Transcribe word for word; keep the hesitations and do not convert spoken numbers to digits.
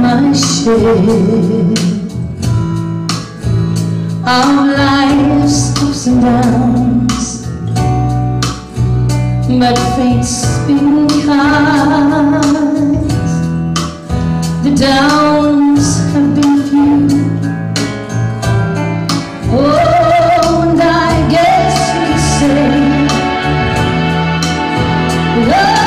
my share of life's ups and downs, but fate's been kind. The downs have been few. Oh, and I guess you could say love